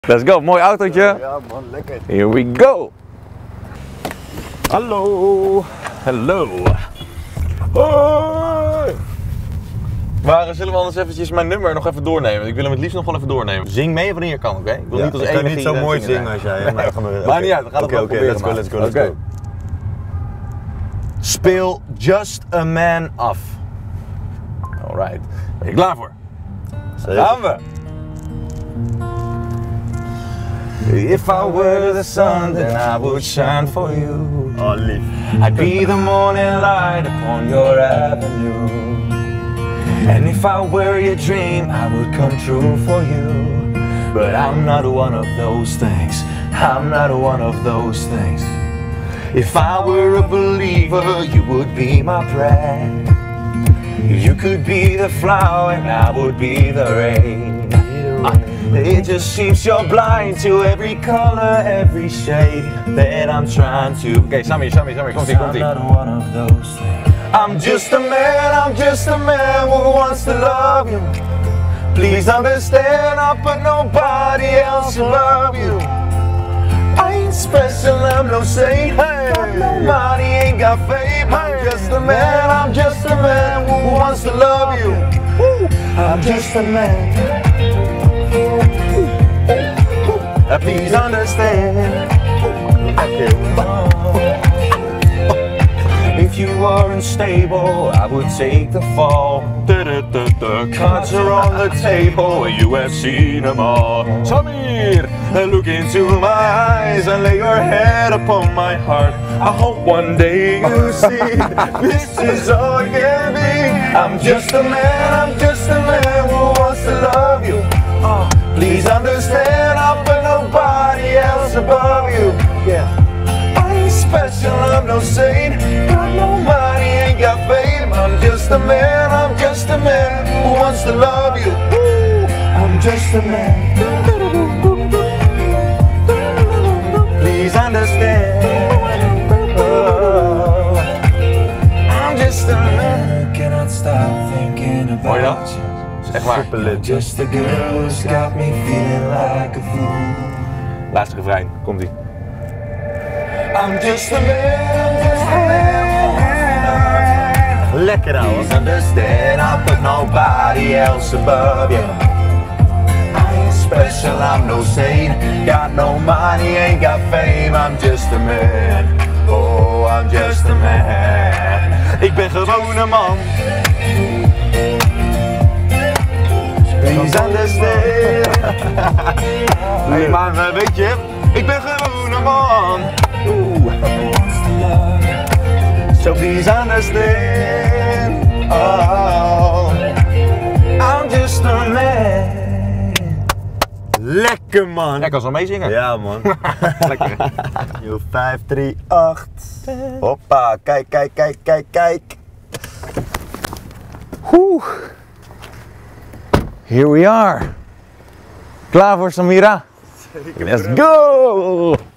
Let's go, mooi autootje. Ja man, lekker. Here we go. Hallo. Hallo. Hoi. Maar zullen we anders eventjes mijn nummer nog even doornemen? Ik wil hem het liefst nog wel even doornemen. Zing mee wanneer je kan, oké? Ik wil niet als ik enige kan niet zo mooi zingen als jij. Maar maakt niet uit, we gaan het wel proberen. Let's go. Speel Just a Man af. Alright. Ben je klaar voor? Zeker. Gaan we! If I were the sun, then I would shine for you. Oh, lief. I'd be the morning light upon your avenue. And if I were your dream, I would come true for you. But I'm not one of those things. I'm not one of those things. If I were a believer, you would be my bread. You could be the flower and I would be the rain. It just seems you're blind to every color, every shade that I'm trying to. Okay, Sammy, komt-ie. I'm not one of those things. I'm just a man who wants to love you. Please understand, I put nobody else above you. I ain't special, I'm no saint. Got no money, ain't got fame. I'm just a man who wants to love you. I'm just a man. Please understand. If you were unstable, I would take the fall. Cards are on the table, you have seen them all. Samir, look into my eyes and lay your head upon my heart. I hope one day you see this is all you can be. I'm just a man who wants to love you. Please understand, I put nobody else above you. Yeah. I ain't special, I'm no saint. Got no money, ain't got fame. I'm just a man who wants to love you. I'm just a man. Please understand. Oh, I'm just a man. I cannot stop thinking about you. Echt waar. Just a girl who's got me feeling like a fool. Laatste refrein, komt-ie. I'm just a man. Lekker ouwe. Please understand, I put nobody else above you. I ain't special, I'm no saint. Got no money, ain't got fame. I'm just a man. Oh, I'm just a man. Ik ben gewoon een man. Please understand. Hey man, weet je, ik ben gewoon een man. So please understand. Oh, I'm just a man. Lekker man. Jij kan zo meezingen. Ja man. Lekker. Yo, 5, 3, 8. Hoppa, kijk. Oeh. Here we are. Klaar voor Samira? Let's go!